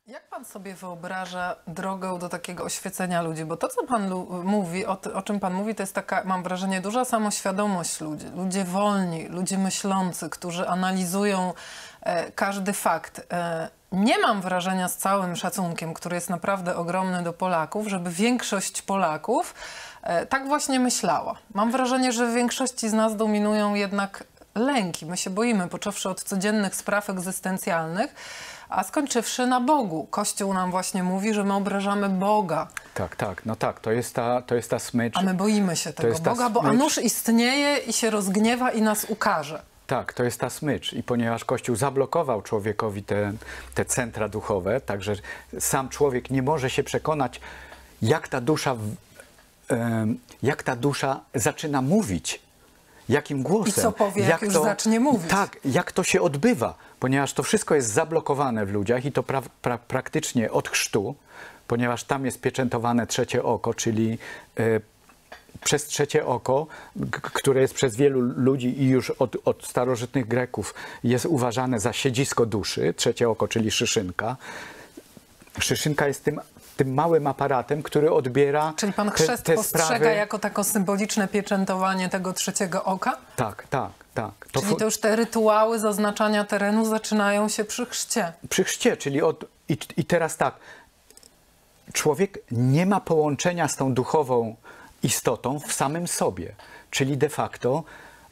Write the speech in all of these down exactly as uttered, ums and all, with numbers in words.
Jak pan sobie wyobraża drogę do takiego oświecenia ludzi? Bo to, co pan mówi, o, o czym pan mówi, to jest taka, mam wrażenie, duża samoświadomość ludzi. Ludzie wolni, ludzie myślący, którzy analizują e, każdy fakt. E, nie mam wrażenia, z całym szacunkiem, który jest naprawdę ogromny do Polaków, żeby większość Polaków e, tak właśnie myślała. Mam wrażenie, że w większości z nas dominują jednak lęki. My się boimy, począwszy od codziennych spraw egzystencjalnych, a skończywszy na Bogu. Kościół nam właśnie mówi, że my obrażamy Boga. Tak, tak, no tak, to jest ta, to jest ta smycz. A my boimy się tego Boga, bo a nuż istnieje i się rozgniewa i nas ukaże. Tak, to jest ta smycz i ponieważ Kościół zablokował człowiekowi te, te centra duchowe, także sam człowiek nie może się przekonać, jak ta dusza, jak ta dusza zaczyna mówić. Jakim głosem. I co powie, jak, jak już to, zacznie mówić. Tak, jak to się odbywa, ponieważ to wszystko jest zablokowane w ludziach i to pra, pra, praktycznie od chrztu, ponieważ tam jest pieczętowane trzecie oko, czyli y, przez trzecie oko, które jest przez wielu ludzi i już od, od starożytnych Greków jest uważane za siedzisko duszy, trzecie oko, czyli szyszynka. Szyszynka jest tym tym małym aparatem, który odbiera. Czyli pan chrzest te, te postrzega sprawy jako tako symboliczne pieczętowanie tego trzeciego oka? Tak, tak, tak. To czyli to już te rytuały zaznaczania terenu zaczynają się przy chrzcie. Przy chrzcie, czyli od... I, i teraz tak, człowiek nie ma połączenia z tą duchową istotą w samym sobie. Czyli de facto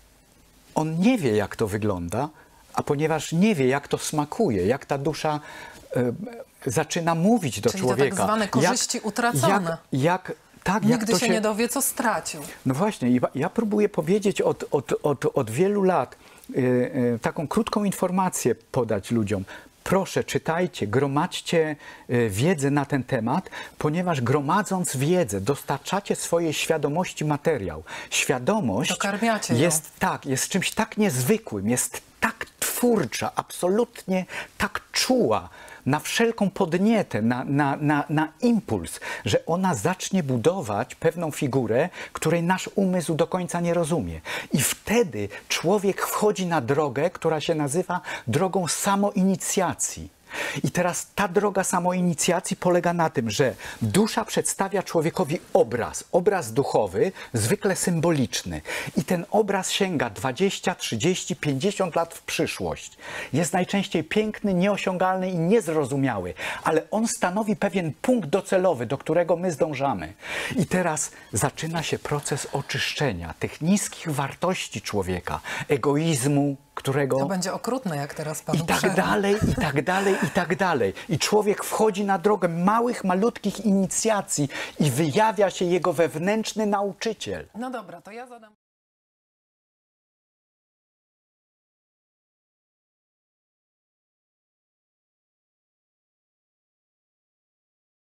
on nie wie, jak to wygląda, a ponieważ nie wie, jak to smakuje, jak ta dusza y, zaczyna mówić do czyli człowieka. Czyli to tak zwane korzyści jak, utracone. Jak, jak, tak, Nigdy jak to się, się nie dowie, co stracił. No właśnie, ja, ja próbuję powiedzieć od, od, od, od wielu lat y, y, taką krótką informację podać ludziom. Proszę, czytajcie, gromadźcie y, wiedzę na ten temat, ponieważ gromadząc wiedzę, dostarczacie swojej świadomości materiał. Świadomość Dokarmiacie jest ją. tak, jest czymś tak niezwykłym, jest tak twórcza, absolutnie tak czuła na wszelką podnietę, na, na, na, na impuls, że ona zacznie budować pewną figurę, której nasz umysł do końca nie rozumie. I wtedy człowiek wchodzi na drogę, która się nazywa drogą samoinicjacji. I teraz ta droga samoinicjacji polega na tym, że dusza przedstawia człowiekowi obraz, obraz duchowy, zwykle symboliczny. I ten obraz sięga dwadzieścia, trzydzieści, pięćdziesiąt lat w przyszłość. Jest najczęściej piękny, nieosiągalny i niezrozumiały, ale on stanowi pewien punkt docelowy, do którego my zdążamy. I teraz zaczyna się proces oczyszczenia tych niskich wartości człowieka, egoizmu, którego... To będzie okrutne, jak teraz panu I tak przerwę. dalej, i tak dalej, i tak dalej. I człowiek wchodzi na drogę małych, malutkich inicjacji i wyjawia się jego wewnętrzny nauczyciel. No dobra, to ja zadam...